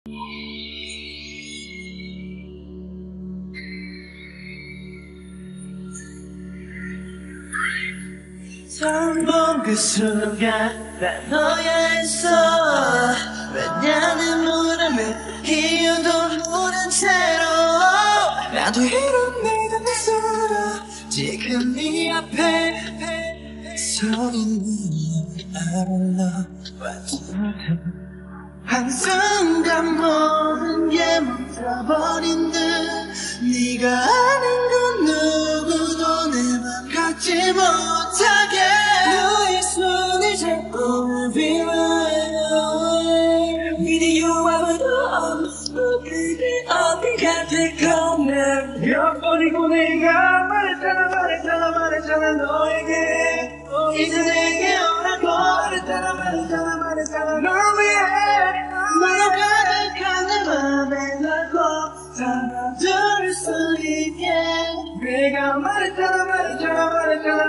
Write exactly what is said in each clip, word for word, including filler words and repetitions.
처음 본 그 순간 난 너야했어. 왜냐는 물음을 이유도 모른 채로 나도 이런 내가 스스로 지금 네 앞에 서 있는 알아. 한순간 모든 게 멈춰버린 듯 네가 아는 건 누구도 내 맘 갖지 못하게 너의 손을 잡고 be right away with you 아무도 없어 그대 어디가 될 거면 몇 번이고 내가 말했잖아 말했잖아 말했잖아 너에게 이제 내게 오라고 말했잖아 말했잖아 말했잖아 널 위해 너로 가득한 내 맘에 널 꼭 담아둘 수 있게 내가 말했잖아 말했잖아 말했잖아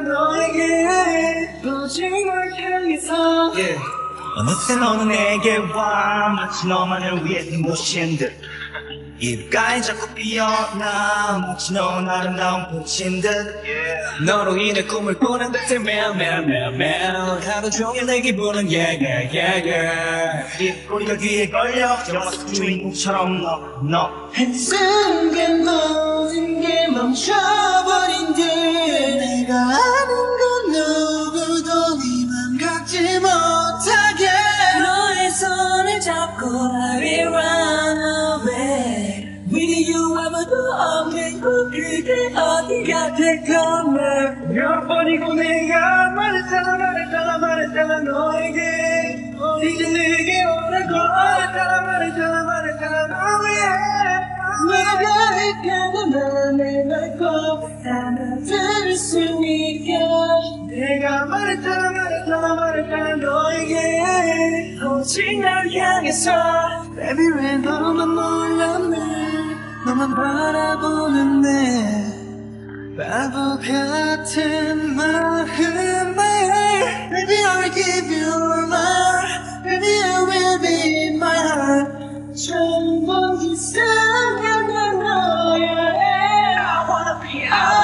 너에게 오직 널 향해서 yeah. 어느새 너는 내게 와 마치 너만을 위해 눈부신 듯 입가에 자꾸 피어나 마치 넌 아름다운 꽃인 듯 yeah. 너로 인해 꿈을 꾸는 듯해 매일 매일 매일 매일 하루 종일 내 기분은 yeah yeah yeah yeah 입꼬리가 귀에 걸려 영화 속 주인공처럼 너 너 한순간 모든 게 멈춰버린 듯 내가 아는 건 누구도 네 맘 갖지 못하게 너의 손을 잡고 I will run away with you 아무도 없는 곳 그대 어디가 될 거면 몇 번이고 내가 말했잖아 말했잖아 말했잖아 너에게 이제 내게 오라고 말했잖아 말했잖아 말했잖아 너 위해 너가 가득한 내 맘에 널 꼭 담아둘 수 있게 내가 말했잖아 말했잖아 말했잖아 너에게 오직 널 향해서 Baby 왜 너만 몰랐네 너만 바라보는 내 바보 같은 마음에 Baby I will give you my Baby I will be my heart 처음 본 이상한 건 너야 I wanna be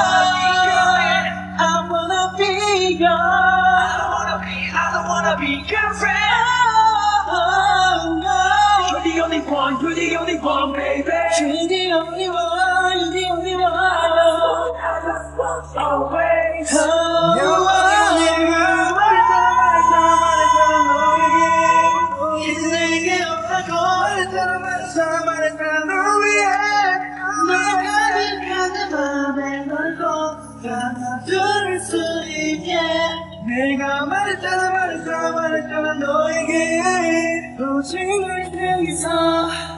I wanna be your I wanna be I don't wanna be your friend oh, no. You're the only one You're the only one baby You're the only one You're the only one I just want always oh, you are never 말했잖아 말했잖아 너에게 이제 내게 오라고 말했잖아 말했잖아 말했잖아 너 위해 너가 가득한 내 맘에 널 꼭 담아둘 수 있게 내가 말했잖아 말했잖아 말했잖아 너에게 오직 널 향해서